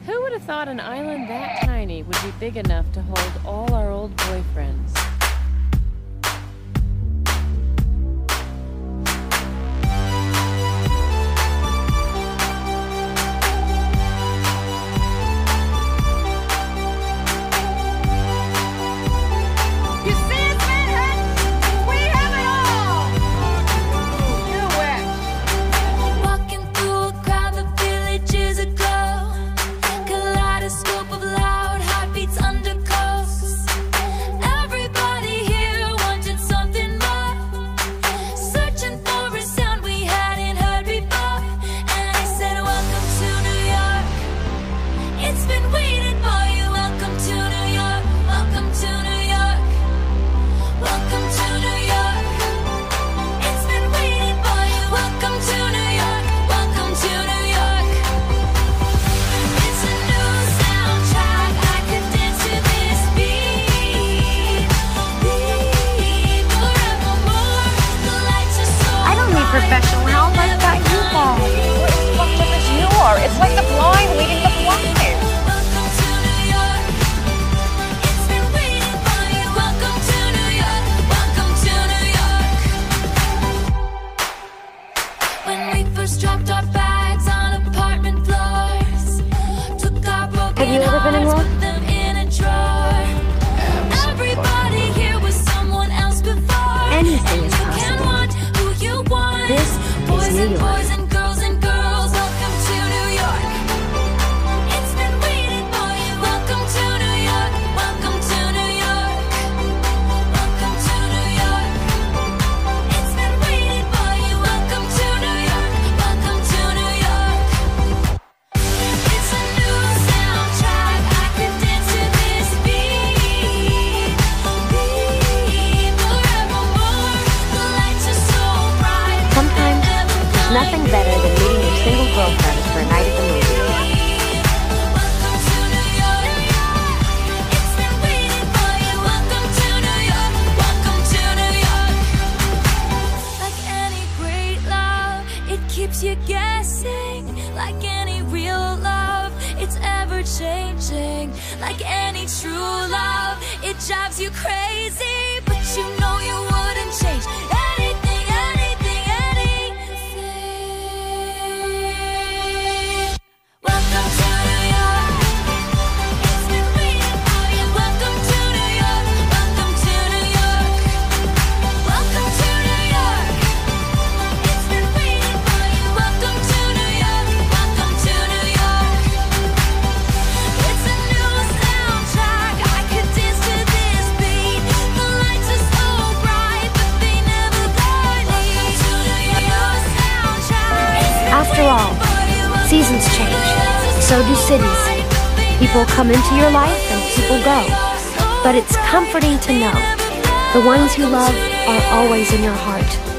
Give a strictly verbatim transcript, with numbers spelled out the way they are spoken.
Who would have thought an island that tiny would be big enough to hold all our old boyfriends? Professional help, I've got you guys. What as much as you are. It's like the blind leading the blind. Welcome to New York. It's been waiting for you. Welcome to New York. Welcome to New York. When we first dropped our bags on apartment floors, took our broken Have you ever been in hearts, love? put them in a drawer. Everybody here was someone else before. Anything is You can possible. want who you want. This Boys is New and York. boys and girls and girls, welcome to New York. It's been waiting for you. Welcome to New York. Welcome to New York. Welcome to New York. It's been waiting for you. Welcome to New York. Welcome to New York. It's a new soundtrack. I could dance to this beat. Beat forevermore. The lights are so bright. Sometimes there's nothing better than meeting your single girlfriend for a night at the movies. Welcome to New York. It's been waiting for you. Welcome to New York. Welcome to New York. Like any great love, it keeps you guessing. Like any real love, it's ever changing. Like any true love, it drives you crazy. But you know you wouldn't change anything, anything, anything. Welcome to New York. It's been waiting for you. Welcome to New York. Welcome to New York. Welcome to New York. It's been waiting for you. Welcome to New York. Welcome to New York. It's a new soundtrack. I could dance to this beat. The lights are so bright, but they never guide me. Welcome to New York. Soundtrack. After all, seasons change. So do cities. People come into your life and people go. But it's comforting to know the ones you love are always in your heart.